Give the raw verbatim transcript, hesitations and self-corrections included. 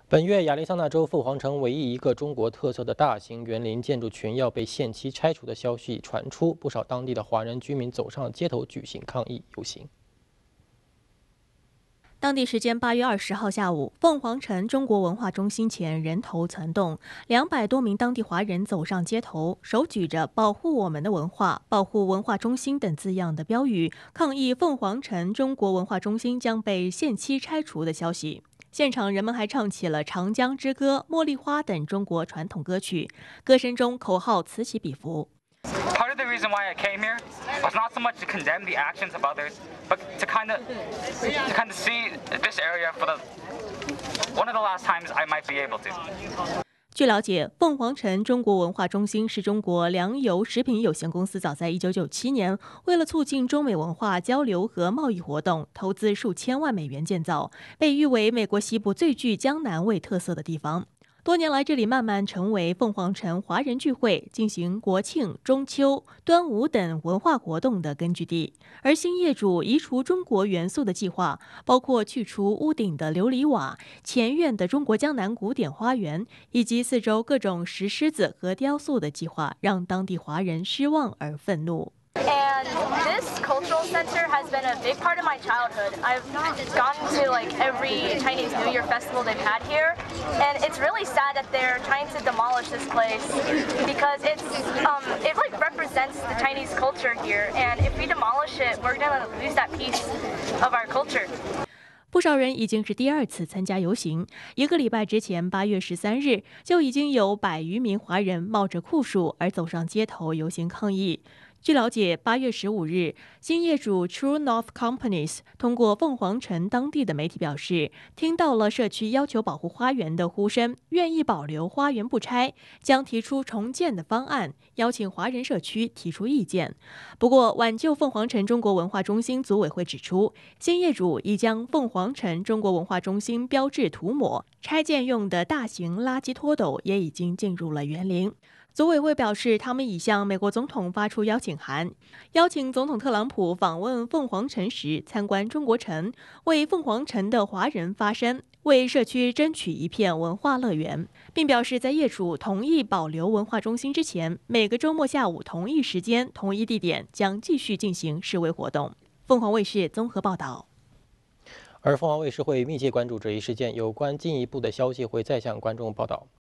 本月，亚利桑那州凤凰城唯一一个中国特色的大型园林建筑群要被限期拆除的消息传出，不少当地的华人居民走上街头举行抗议游行。 当地时间八月二十号下午，凤凰城中国文化中心前人头攒动，两百多名当地华人走上街头，手举着"保护我们的文化、保护文化中心"等字样的标语，抗议凤凰城中国文化中心将被限期拆除的消息。现场人们还唱起了《长江之歌》《茉莉花》等中国传统歌曲，歌声中口号此起彼伏。 Part of the reason why I came here was not so much to condemn the actions of others, but to kind of to kind of see this area for the one of the last times I might be able to. 据了解，凤凰城中国文化中心是中国粮油食品有限公司早在一九九七年为了促进中美文化交流和贸易活动，投资数千万美元建造，被誉为美国西部最具江南味特色的地方。多年来，这里慢慢成为凤凰城华人聚会、进行国庆、中秋、端午等文化活动的根据地。而新业主移除中国元素的计划，包括去除屋顶的琉璃瓦、前院的中国江南古典花园，以及四周各种石狮子和雕塑的计划，让当地华人失望而愤怒。 And this cultural center has been a big part of my childhood. I've gone to like every Chinese New Year festival they've had here, and it's really sad that they're trying to demolish this place because it's um, it like represents the Chinese culture here. And if we demolish it, we're gonna lose that piece of our culture. 不少人已经是第二次参加游行。一个礼拜之前，八月十三日，就已经有百余名华人冒着酷暑而走上街头游行抗议。据了解，八月十五日，新业主 True North Companies 通过凤凰城当地的媒体表示，听到了社区要求保护花园的呼声，愿意保留花园不拆，将提出重建的方案，邀请华人社区提出意见。不过，挽救凤凰城中国文化中心组委会指出，新业主已将凤凰城中国文化中心标志涂抹，拆建用的大型垃圾拖斗也已经进入了园林。组委会表示，他们已向美国总统发出邀请函，邀请总统特朗普访问凤凰城时参观中国城，为凤凰城的华人发声，为社区争取一片文化乐园，并表示在业主同意保留文化中心之前，每个周末下午同一时间、同一地点将继续进行示威活动。凤凰卫视综合报道。 而凤凰卫视会密切关注这一事件，有关进一步的消息会再向观众报道。